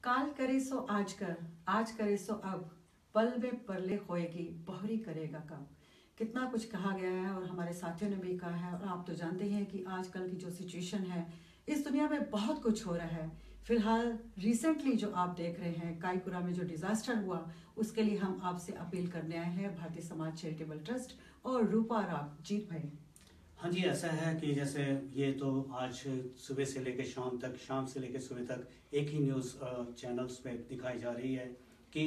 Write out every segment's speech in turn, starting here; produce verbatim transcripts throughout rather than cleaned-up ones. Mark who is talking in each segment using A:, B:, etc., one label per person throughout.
A: काल करे सो आज कर, आज करे सो अब, पल में परले होएगी, बहुरी करेगा कब। कितना कुछ कहा गया है और हमारे साथियों ने भी कहा है, और आप तो जानते हैं कि आजकल की जो सिचुएशन है इस दुनिया में बहुत कुछ हो रहा है। फिलहाल रिसेंटली जो आप देख रहे हैं काईकुरा में जो डिजास्टर हुआ, उसके लिए हम आपसे अपील करने आए हैं भारतीय समाज चैरिटेबल ट्रस्ट और रूपा और आप जीत भाई।
B: हाँ जी, ऐसा है कि जैसे ये तो आज सुबह से लेकर शाम तक, शाम से लेकर सुबह तक एक ही न्यूज़ चैनल्स पे दिखाई जा रही है कि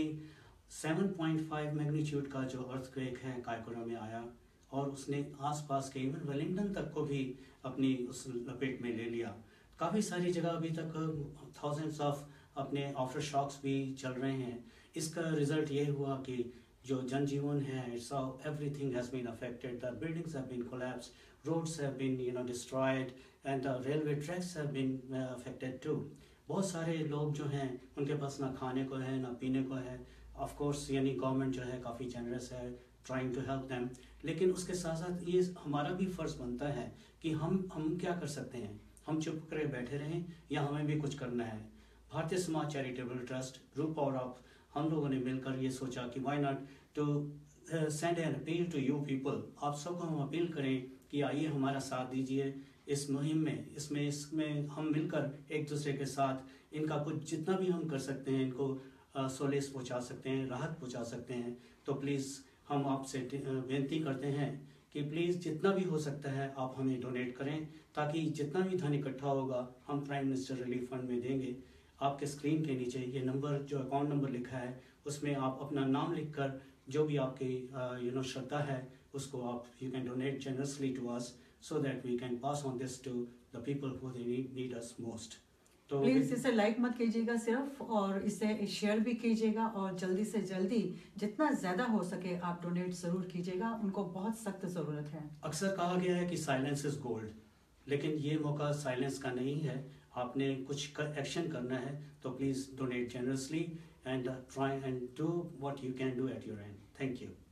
B: सात पॉइंट पाँच मैग्नीट्यूड का जो अर्थक्वेक है काईकुरा में आया और उसने आसपास के इवन वेलिंगटन तक को भी अपनी उस लपेट में ले लिया। काफ़ी सारी जगह अभी तक थाउजेंड्स ऑफ अपने आफ्टर शॉक्स भी चल रहे हैं। इसका रिजल्ट ये हुआ कि जो जनजीवन है, it's everything has been affected. The buildings have been collapsed, roads have been you know destroyed, and the railway tracks have been uh, affected too. बहुत सारे लोग जो हैं उनके पास ना खाने को है ना पीने को है। ऑफ कोर्स यानी गवर्नमेंट जो है काफ़ी जनरस है, ट्राइंग टू हेल्प देम, लेकिन उसके साथ साथ ये हमारा भी फ़र्ज़ बनता है कि हम हम क्या कर सकते हैं। हम चुप करे बैठे रहें या हमें भी कुछ करना है। Bharatiya Samaj charitable trust group और आप हम लोगों ने मिलकर ये सोचा कि why not to send an appeal to you people. आप सबको हम अपील करें कि आइए हमारा साथ दीजिए इस मुहिम में। इसमें इसमें हम मिलकर एक दूसरे के साथ इनका कुछ जितना भी हम कर सकते हैं, इनको सोलेस पहुंचा सकते हैं, राहत पहुंचा सकते हैं। तो प्लीज़ हम आपसे विनती करते हैं कि प्लीज़ जितना भी हो सकता है आप हमें डोनेट करें, ताकि जितना भी धन इकट्ठा होगा हम प्राइम मिनिस्टर रिलीफ फंड में देंगे। आपके स्क्रीन के नीचे ये नंबर, जो अकाउंट नंबर लिखा है, उसमें आप अपना नाम लिखकर जो भी आपकी यू नो श्रद्धा है उसको आप you can donate generously to us so that we can pass on this to the people who they need us most. तो
A: प्लीज इसे लाइक मत कीजिएगा सिर्फ, और इसे शेयर भी कीजिएगा, और जल्दी से जल्दी जितना ज्यादा हो सके आप डोनेट जरूर कीजिएगा। उनको बहुत सख्त जरूरत है।
B: अक्सर कहा गया है कि साइलेंस इज गोल्ड, लेकिन ये मौका साइलेंस का नहीं है। आपने कुछ एक्शन करना है तो please donate generously and try and do what you can do at your end. Thank you.